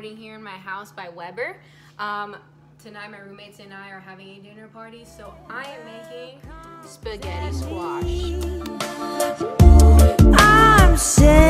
recording here in my house by Weber. Tonight my roommates and I are having a dinner party, so I am making spaghetti squash. I'm sick.